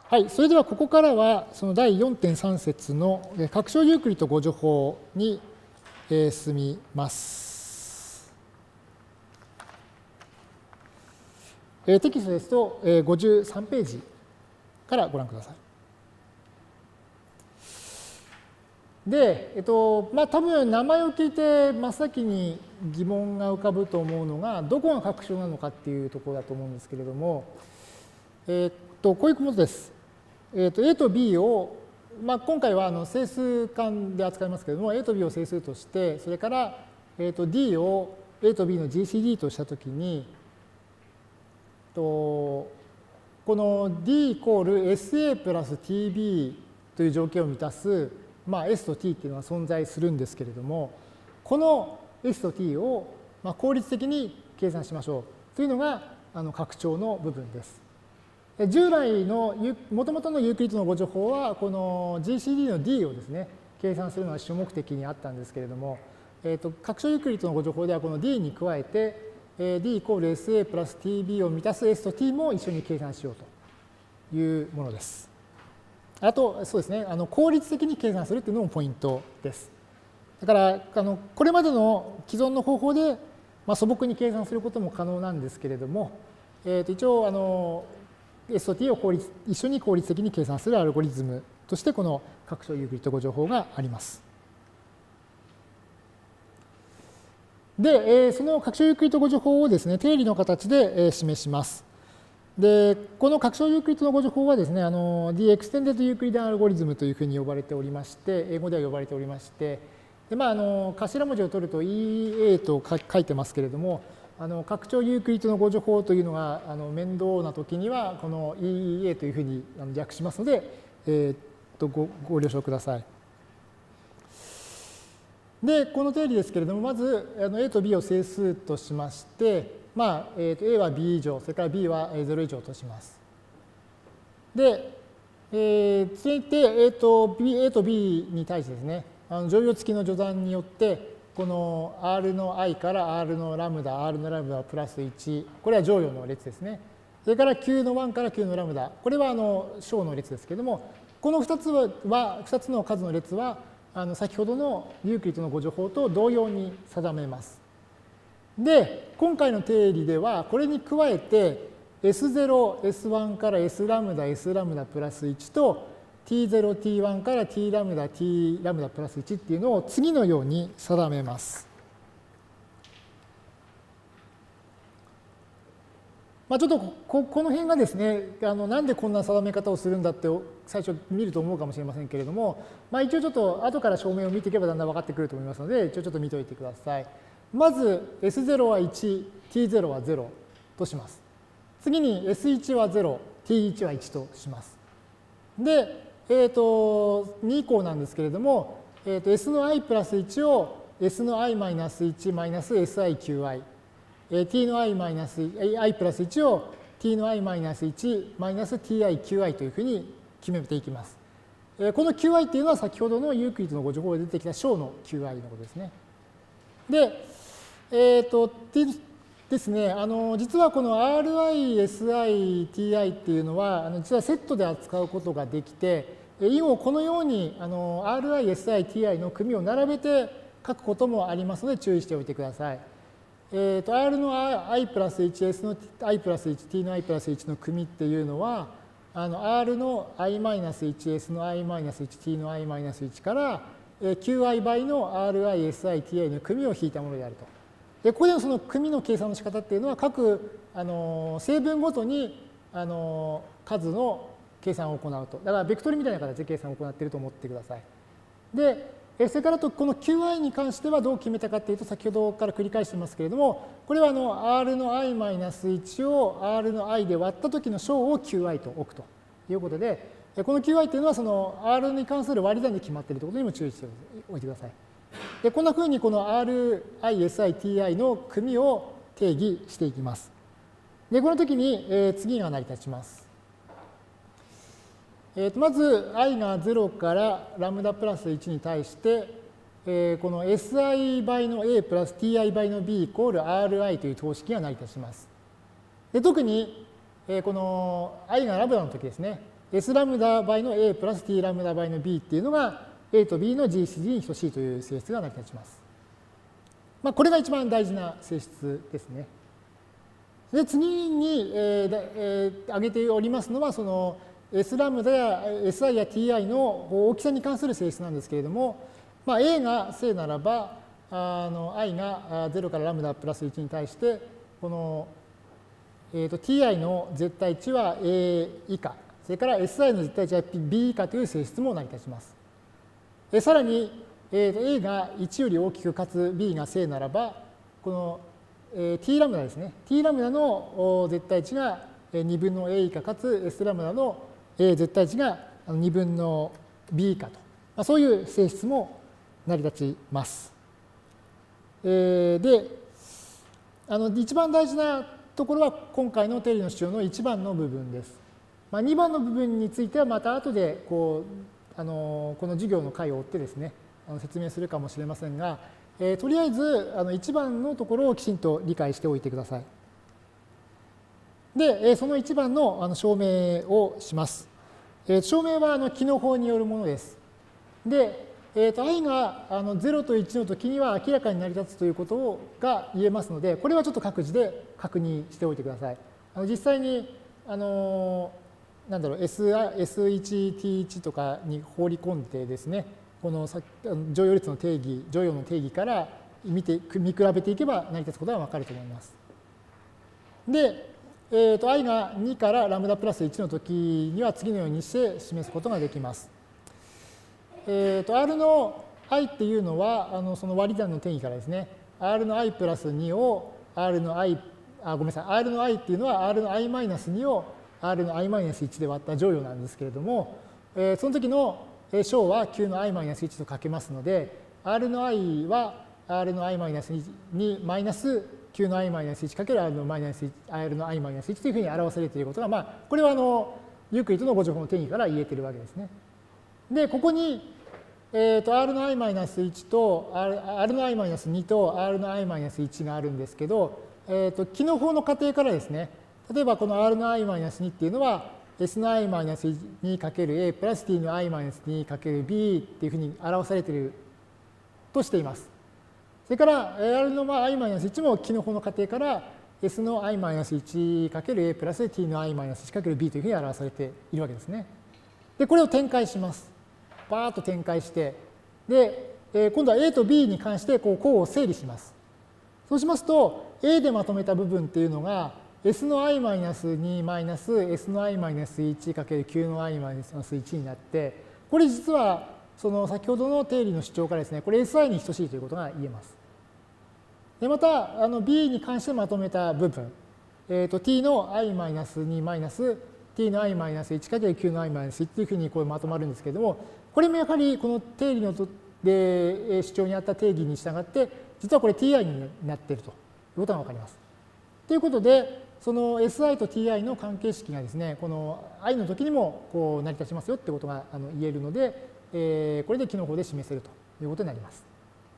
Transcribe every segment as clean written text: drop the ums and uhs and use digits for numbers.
はい、それではここからはその第 4.3 節の拡張ユークリッド互助法に進みます。テキストですと53ページからご覧ください。で、多分名前を聞いて真っ先に疑問が浮かぶと思うのが、どこが拡張なのかっていうところだと思うんですけれども、こういうことです。A と B を、今回は整数間で扱いますけれども、A と B を整数として、それから、D を A と B の GCD としたときに、この D イコール SA プラス TB という条件を満たす、S と T っていうのは存在するんですけれども、この S と T を効率的に計算しましょうというのが拡張の部分です。従来の元々のユークリッドの互助法は、この GCD の D をですね、計算するのが主目的にあったんですけれども、拡張ユークリッドの互助法では、この D に加えて、D イコール SA プラス TB を満たす S と T も一緒に計算しようというものです。あと、そうですね、効率的に計算するというのもポイントです。だから、これまでの既存の方法で、素朴に計算することも可能なんですけれども、一応、S と T を一緒に効率的に計算するアルゴリズムとして、この拡張ユークリッド互助法があります。で、その拡張ユークリッド互助法をですね、定理の形で示します。で、この拡張ユークリッドの互助法はですね、The Extended Euclidean Algorithm というふうに呼ばれておりまして、英語では呼ばれておりまして、で頭文字を取ると EA と書いてますけれども、拡張ユークリッドの互助法というのが面倒なときには、この EEA というふうに略しますので、ご了承ください。で、この定理ですけれども、まず A と B を整数としまして、A は B 以上、それから B は0以上とします。で、続いて A と B に対してですね、乗用付きの序断によって、この R の i から R のラムダ、R のラムダプラス1、これは乗用の列ですね。それから Q の1から Q のラムダ、これは小の列ですけれども、この2つの数の列は、先ほどのユークリッドの互助法と同様に定めます。で、今回の定理では、これに加えて、S0、S1 から S ラムダ、S ラムダプラス1と、T0、T1 から T ラムダ、T ラムダプラス1っていうのを次のように定めます。ちょっとこの辺がですね、なんでこんな定め方をするんだって最初見ると思うかもしれませんけれども、一応ちょっと後から証明を見ていけばだんだん分かってくると思いますので、一応ちょっと見ておいてください。まず S0 は1、T0 は0とします。次に S1 は0、T1 は1とします。で、2以降なんですけれども、S の i プラス1を S の i マイナス1マイナス SIQI、T の i マイナス i プラス1を T の i マイナス1マイナス TIQI というふうに決めていきます。この QI っていうのは先ほどのユークリッドの互助法で出てきた小の QI のことですね。で、ですね、実はこの RI、SI、TI っていうのは、実はセットで扱うことができて、以後このようにRI、SI、TI の組を並べて書くこともありますので注意しておいてください。R の i プラス 1、S の i プラス1、T の i プラス1の組っていうのは、R の i マイナス1、S の i マイナス1、T の i マイナス1から、QI 倍の RI、SI、TI の組を引いたものであると。で、ここでのその組の計算の仕方っていうのは、各成分ごとに数の計算を行うと。だから、ベクトルみたいな形で計算を行っていると思ってください。で、それからこの QI に関してはどう決めたかというと、先ほどから繰り返していますけれども、これはR の i-1 を R の i で割った時の小を QI と置くということで、この QI というのはその R に関する割り算で決まっているということにも注意しておいてください。で、こんなふうにこの RI、SI、TI の組を定義していきます。で、この時に次が成り立ちます。まず i が0からラムダプラス1に対して、この si 倍の a プラス ti 倍の b イコール ri という等式が成り立ちます。で、特にこの i がラムダの時ですね。 S ラムダ倍の A プラス T ラムダ倍の B っていうのが A と B の GCD に等しいという性質が成り立ちます。これが一番大事な性質ですね。で、次に、挙げておりますのは、その S ラムダや SI や TI の大きさに関する性質なんですけれども、A が正ならば、i が0からラムダプラス1に対して、この、ti の絶対値は A 以下、それから SI の絶対値は B 以下という性質も成り立ちます。さらに、A が1より大きくかつ B が正ならば、この、T ラムダですね。T ラムダの絶対値が2分の A 以下かつ S ラムダの絶対値が2分の B 以下と、そういう性質も成り立ちます。で、一番大事なところは今回の定理の主張の1番の部分です。2番の部分についてはまた後でこの授業の回を追ってですね、説明するかもしれませんが、とりあえず1番のところをきちんと理解しておいてください。で、その1番の証明をします。証明は帰の法によるものです。で、i が0と1の時には明らかに成り立つということが言えますので、これはちょっと各自で確認しておいてください。実際になんだろう S1、T1 とかに放り込んでですね、この乗用率の定義、乗用の定義から見比べていけば成り立つことがわかると思います。で、i が2からラムダプラス1の時には次のようにして示すことができます。R の i っていうのはその割り算の定義からですね、R の i プラス2を R の i、ごめんなさい、R の i っていうのは R の i マイナス2を R の i マイナス1で割った乗用なんですけれども、その時の小は Q の i マイナス1と書けますので、R の i は R の i マイナス2マイナス Q の i マイナス1かける R の i マイナス1というふうに表されていることが、これはユークリッドのご情報の定義から言えているわけですね。で、ここにR の i マイナス1と R の i マイナス2と R の i マイナス1があるんですけど、帰の法の仮定からですね、例えばこの R の i マイナス2っていうのは S の i マイナス2かける A プラス T の i マイナス2かける B っていうふうに表されているとしています。それから R の i マイナス1も帰の法の仮定から S の i マイナス1かける A プラス T の i マイナス1かける B というふうに表されているわけですね。で、これを展開します。バーッと展開して、で、今度は A と B に関して項を整理します。そうしますと、A でまとめた部分っていうのが、S の i マイナス2マイナス S の i マイナス1かける Q の i マイナス1になって、これ実は、その先ほどの定理の主張からですね、これ SI に等しいということが言えます。で、また、B に関してまとめた部分、T の i マイナス2マイナス T の i マイナス1かける Q の i マイナス1というふうにこうまとまるんですけれども、これもやはりこの定理の主張にあった定義に従って、実はこれ ti になっているということがわかります。ということで、その si と ti の関係式がですね、この i の時にもこう成り立ちますよということが言えるので、これで帰の法で示せるということになります。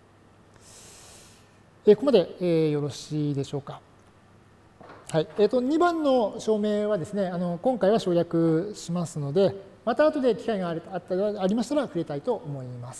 ここまでよろしいでしょうか。はい。2番の証明はですね、今回は省略しますので、また後で機会がありましたら触れたいと思います。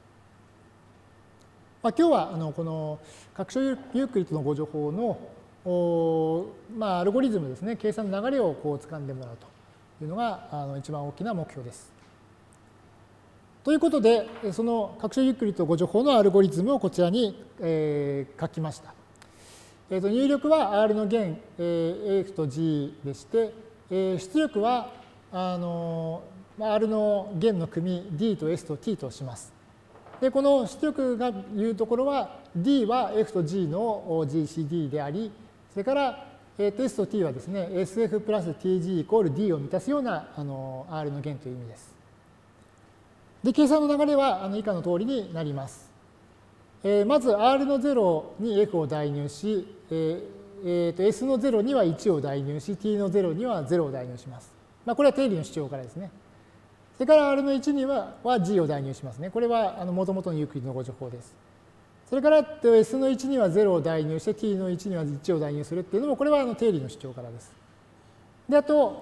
今日はこの拡張ユークリッドのご情報のアルゴリズムですね、計算の流れをこう掴んでもらうというのが一番大きな目標です。ということで、その拡張ユークリッドご情報のアルゴリズムをこちらに書きました。入力は R の弦 AF と G でして、出力はR の弦の組 D と S と T とします。で、この出力がいうところは D は F と G の GCD であり、それから S と T はですね、SF プラス TG イコール D を満たすようなR の弦という意味です。で、計算の流れは以下の通りになります。まず R の0に F を代入し、S の0には1を代入し、T の0には0を代入します。これは定理の主張からですね。それから R の1には G を代入しますね。これは元々のユークリッドのご情報です。それから S の1には0を代入して、T の1には1を代入するっていうのも、これは定理の主張からです。で、あと、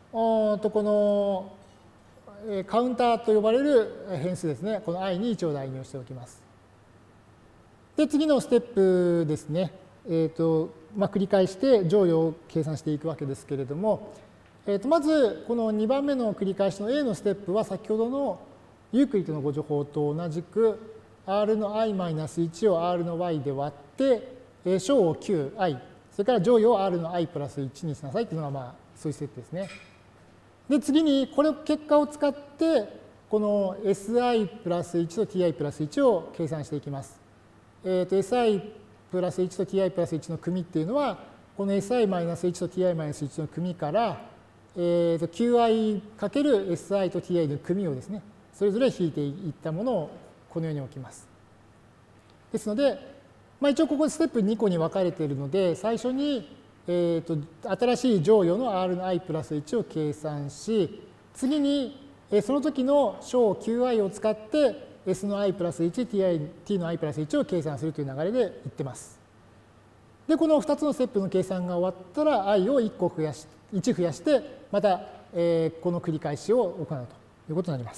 このカウンターと呼ばれる変数ですね、この i に1を代入しておきます。で、次のステップですね、繰り返して乗与を計算していくわけですけれども、まず、この2番目の繰り返しの A のステップは先ほどのユークリッドのご情報と同じく r の i-1 を r の y で割って小を 9i、それから乗与を r の i プラス1にしなさいというのがそういうステップですね。で、次にこれ結果を使ってこの si プラス1と ti プラス1を計算していきます。si プラス1と ti プラス1の組っていうのはこの si-1 と ti-1 の組からqi かける si と ti の組をですね、それぞれ引いていったものをこのように置きます。ですので、一応ここステップ2個に分かれているので、最初に新しい乗与の r の i プラス1を計算し、次にその時の小 qi を使って s の i プラス1、t の i プラス1を計算するという流れでいってます。で、この2つのステップの計算が終わったら i を1増やして、またこの繰り返しを行うということになります。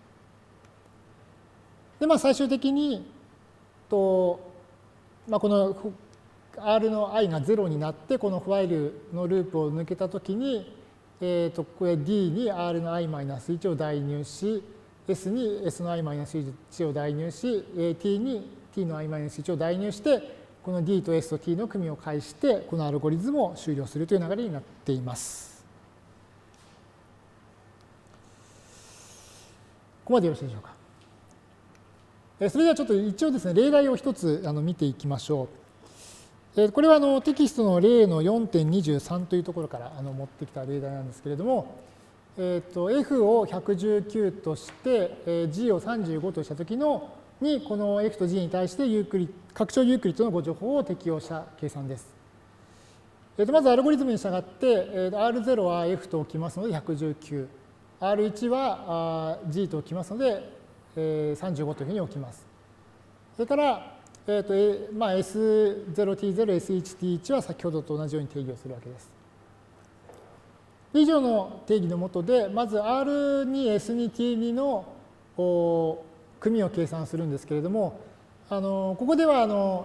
で、最終的にこの r の i が0になって、このファイルのループを抜けたときに、これ d に r の i-1 を代入し、s に s の i-1 を代入し、t に t の i-1 を代入して、この d と s と t の組を介して、このアルゴリズムを終了するという流れになっています。ここまでよろしいでしょうか。それではちょっと一応ですね、例題を一つ見ていきましょう。これはテキストの例の 4.23 というところから持ってきた例題なんですけれども、f を119として、g を35としたときに、この f と g に対して拡張ユークリッドのご情報を適用した計算です。まずアルゴリズムに従って、R0 は f と置きますので119、R1 は g と置きますので、35というふうに置きます。それから、S0T0、S1T1 は先ほどと同じように定義をするわけです。以上の定義の下で、まず R2、S2、T2 の組を計算するんですけれども、ここでは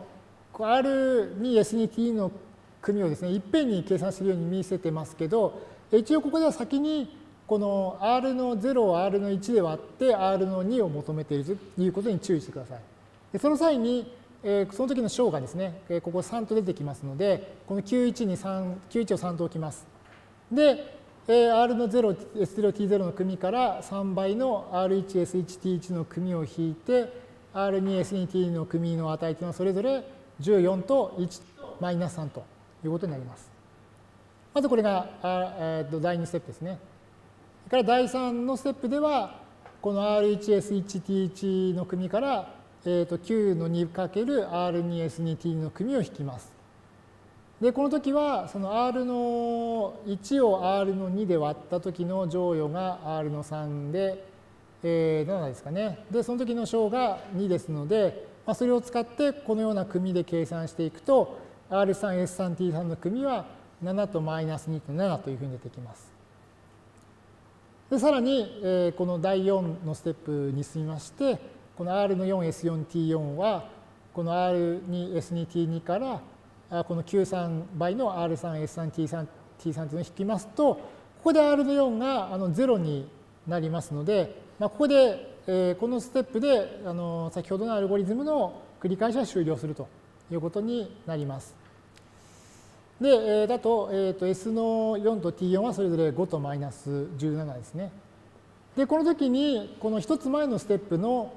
R2、S2、T2 の組をですね、いっぺんに計算するように見せてますけど、一応ここでは先にこの R の0を R の1で割って R の2を求めているということに注意してください。でその際に、その時の小がですね、ここ3と出てきますので、この91を3と置きます。で、R の0、S0、T0 の組から3倍の R1、S1、T1 の組を引いて、R2、S2、T の組の値というのはそれぞれ14と1とマイナス3ということになります。まずこれが第2ステップですね。それから第3のステップでは、この R1S1T1 の組から、9の 2×R2S2T の組を引きます。で、この時は、その R の1を R の2で割った時の乗与が R の3で、7ですかね。で、その時の小が2ですので、それを使ってこのような組で計算していくと、R3、S3、T3 の組は7とマイナス2と7というふうに出てきます。で、さらに、この第4のステップに進みまして、この R の 4S4T4 は、この R2S2T2 から、この93倍の R3S3T3 というのを引きますと、ここで R の4が0になりますので、ここで、このステップで先ほどのアルゴリズムの繰り返しは終了するということになります。で、だと、S の4と T4 はそれぞれ5とマイナス17ですね。で、この時に、この一つ前のステップの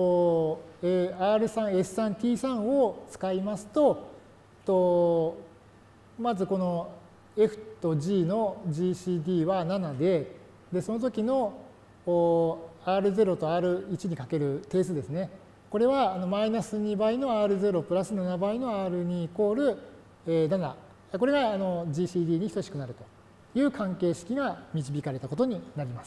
R3、S3、T3 を使いますと、まずこの F と G の GCD は7で、その時のR0 と R1 にかける定数ですね。これはマイナス2倍の R0 プラス7倍の R2 イコール7。これがGCD に等しくなるという関係式が導かれたことになります。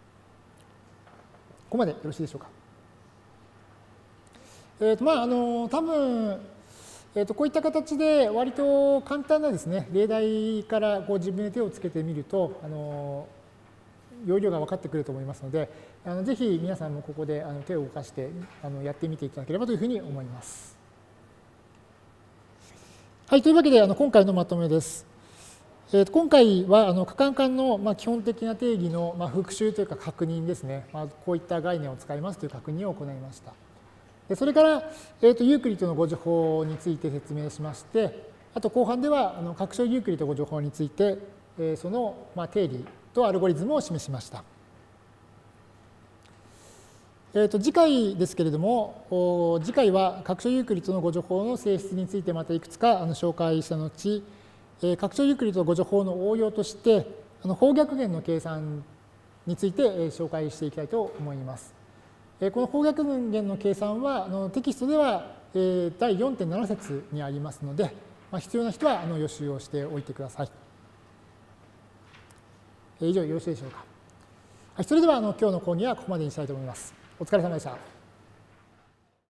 ここまでよろしいでしょうか。多分、 こういった形で割と簡単なですね、例題から自分で手をつけてみると、要領が分かってくると思いますので、ぜひ皆さんもここで手を動かしてやってみていただければというふうに思います。はい、というわけで今回のまとめです。今回は可感間の基本的な定義の復習というか確認ですね。こういった概念を使いますという確認を行いました。それから、ユークリッドの誤助法について説明しまして、あと後半では拡張ユークリッド誤助法について、その定理とアルゴリズムを示しました。次回ですけれども、次回は拡張ユークリッドの誤助法の性質についてまたいくつか紹介した後、拡張ユークリッド誤助法の応用として、方逆弦の計算について紹介していきたいと思います。この方逆弦の計算はテキストでは第 4.7 節にありますので、必要な人は予習をしておいてください。以上よろしいでしょうか。それでは今日の講義はここまでにしたいと思います。お疲れ様でした。